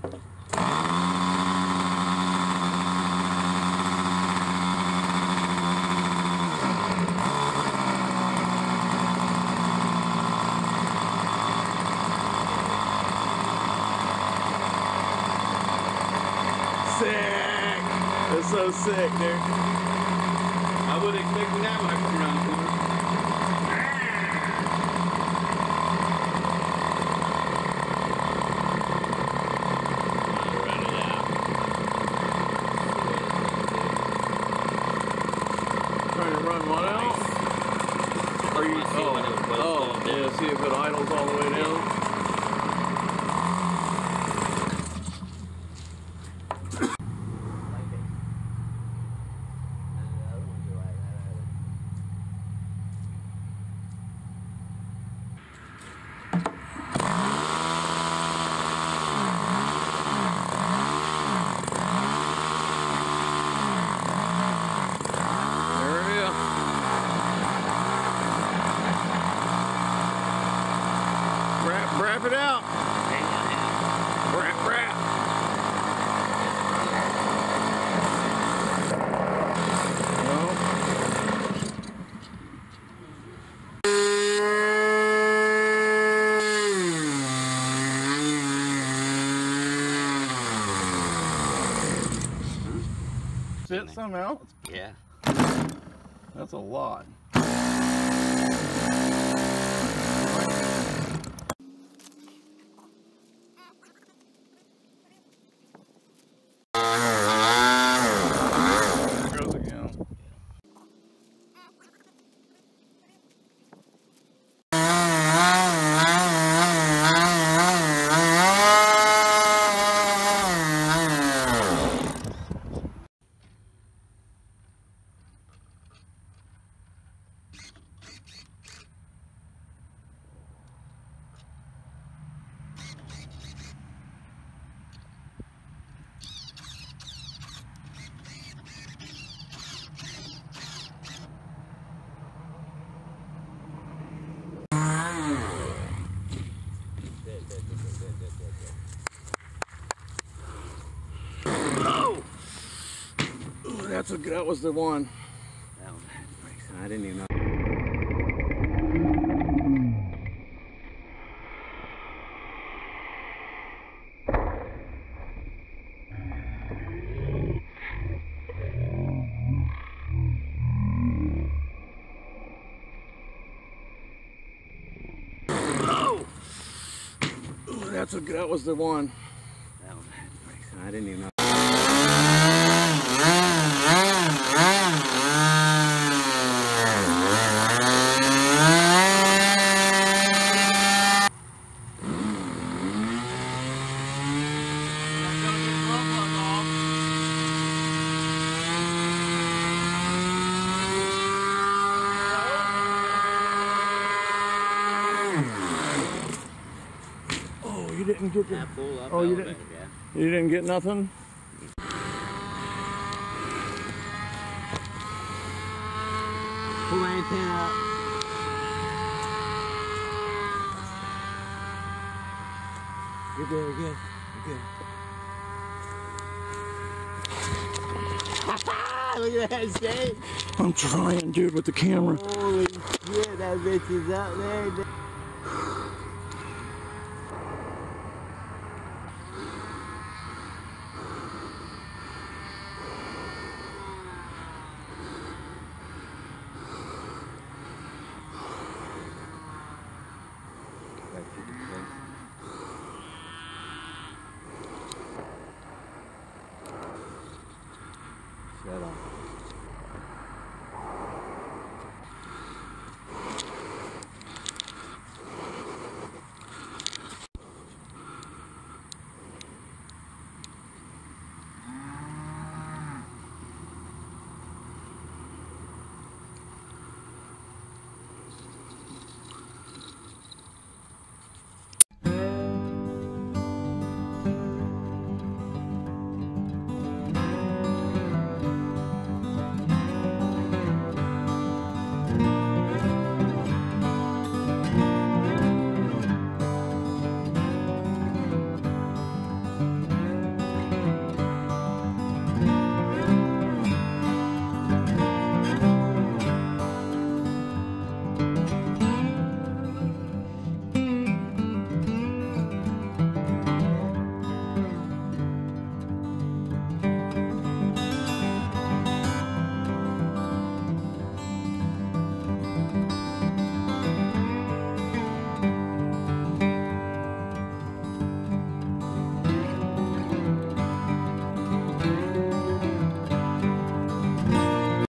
Sick! That's so sick, dude. I wasn't expecting that when I come around the corner. Trying to run what else? Are you? Oh, yeah. See if it idles all the way down. Wrap it out. Wrap. No. Sit some out? Yeah. That's a lot. That was the one. I didn't even know. That was the one. I didn't even know. You didn't get the... Oh, you didn't... You didn't get nothing? Pull my antenna up. You're good, you're good, you're good. Look at that shit. I'm trying, dude, with the camera. Holy shit, that bitch is up there.